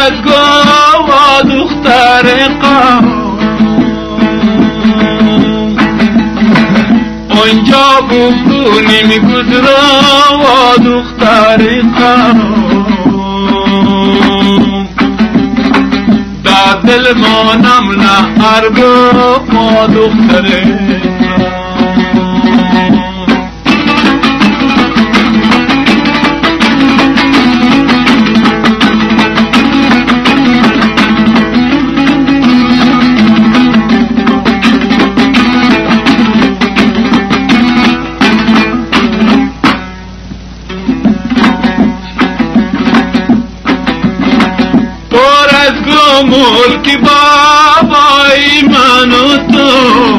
گو و دختر قوم اونجا بکنیم گذرا و دختر قوم در دل ما نمونه ارگو و دختر ملک بابای من و تو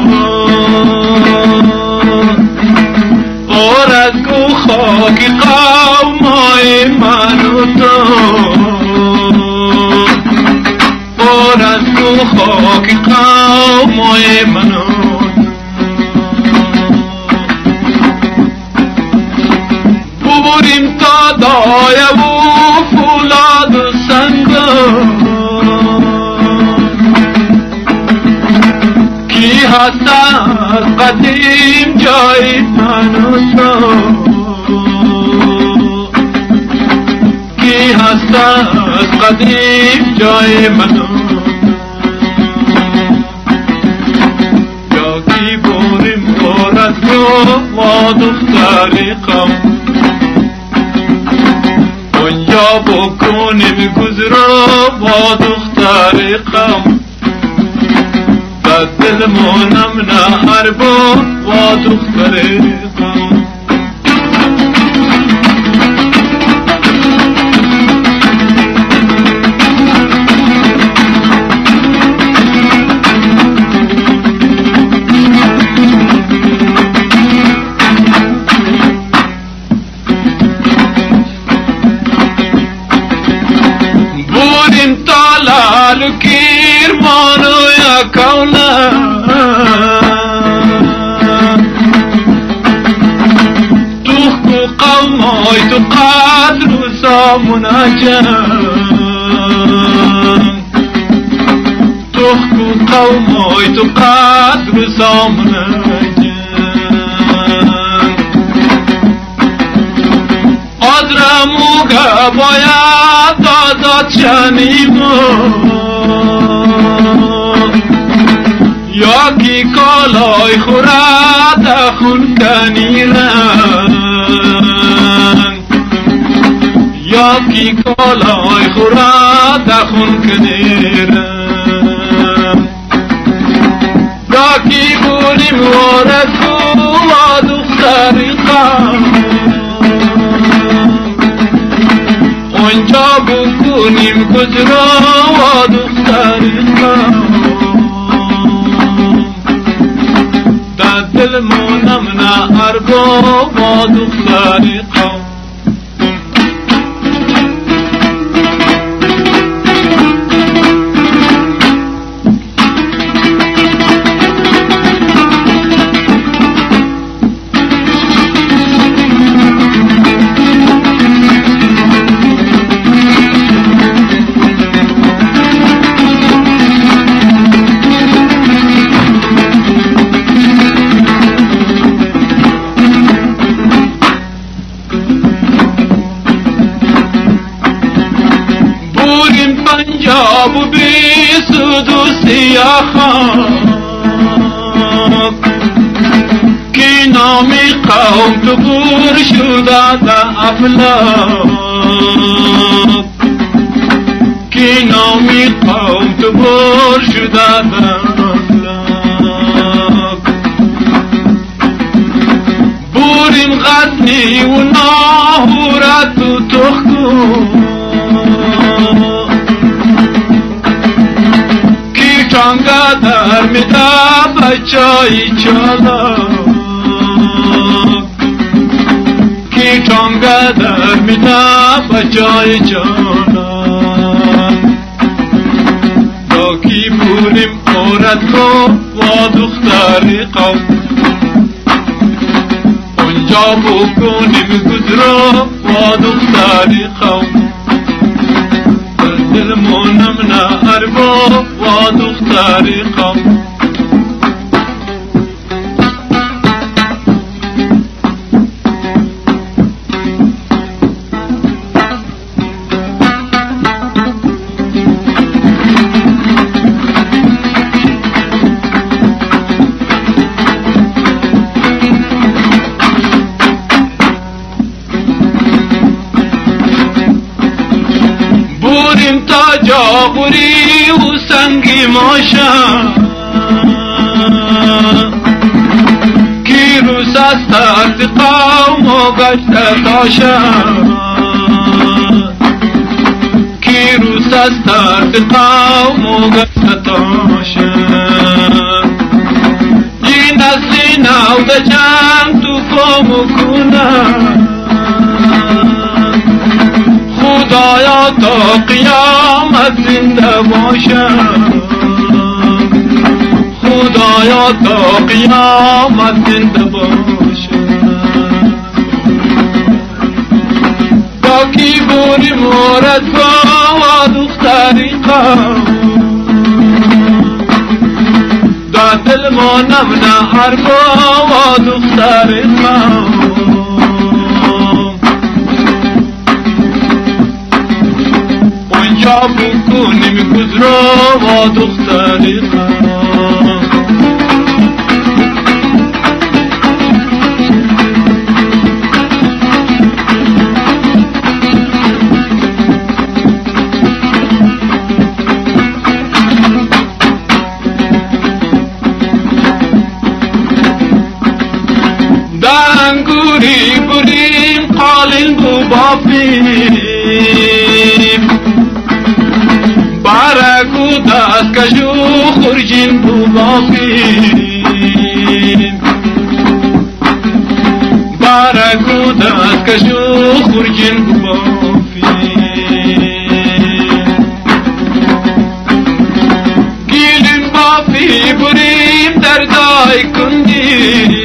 اور از گو خاک قومای من و تو اور از گو خاک قومای من و ببریم تا دایه و فولاد و سنگا هست از قدیم جای من و تو کی هست از قدیم جای من و یا کی بریم بارد گو و دختر قوم اونجا بکنیم گذرا و دختر قوم دل مونم نه اربا و دختر قوم بودیم تالال کیر مانو یا کولا تو قومای تو قدر و سامناجم تو قومای تو قدر و سامناجم آدرموگا باید آزاد شنیمو یا کی کالای خورد خون کنیرن یا کی کالای خورد خون کنیرن یا کی بونیم ورکو و دختر قوم اونجا بکنیم گذرا و دختر قوم دل مونم نه ارگو و دختر قوم پنجاب بی سود و سیاخان کی نامی قوم تو بور شده در افلاک کی نامی قوم تو بور شده در افلاک بوریم غزنی و ناهورت و تخکو چانگا در میدا بچای چالا کی چانگا در میدا بچای چالا تا کی بونیم عورت کو و دختر قوم اونجا بکنیم گذرا و دختر قوم دلمونم نه ارباب و دختری قم تا جابوری و سنگی ماشا کی روز است قوم و گشت تاشا کی روز است قوم و گشت تاشا این اصلی نو ده جنگ تو فامو کنم خدایا تا قیامت زنده باشم خدایا تا قیامت زنده باشم تا کی بوری مورد و دختری قم دا دل مانم نه اربا و دختری قم اونجا بکنیم گذرا و دختری قم دنگوری بریم قالین بو بافیم بارکو دست کشو خورجین بو بافیم بارکو دست کشو خورجین بو بافیم گیلیم بافی بریم در دای کندی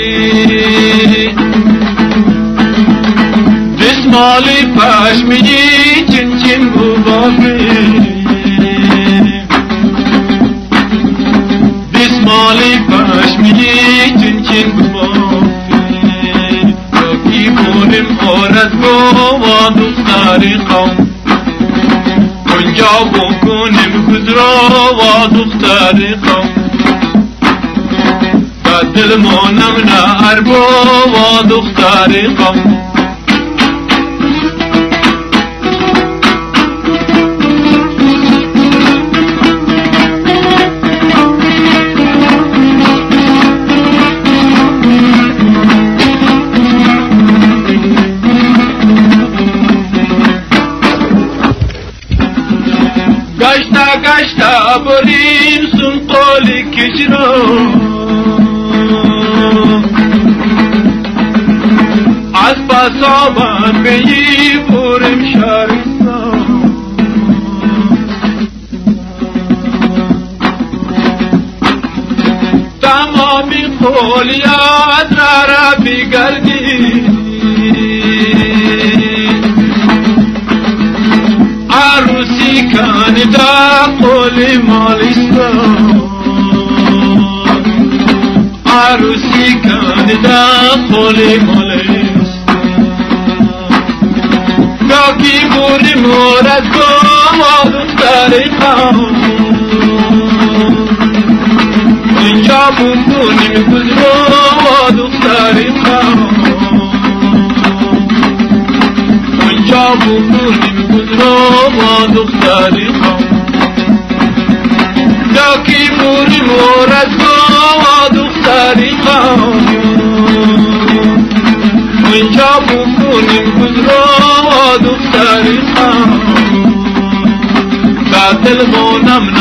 دسمالی پشمینی چین چین بو بافیم دسمالی پشمینی چین چین بو بافیم تا کی بوریم عورت گو و دختری قوم اونجا بکنیم گذرا و دختری قوم تا دل مانم نه اربا و دختری قوم گشتا گشتا بریم سن قولی کجرو از پاسابان بیی بریم شهرستان تمامی قولیات را بگردی عروسی کانی دا قولی مالستان عروسی کانی دا قولی مالستان گاکی بوری مورد گم و دختری قوم اینجا بکنیم گذرا و دختری قوم اینجا بکنیم گذرا و دختری قوم گاکی بوری مورد گم و دختری قوم اینجا بکنیم گذرا و دختری قوم تا دل مانم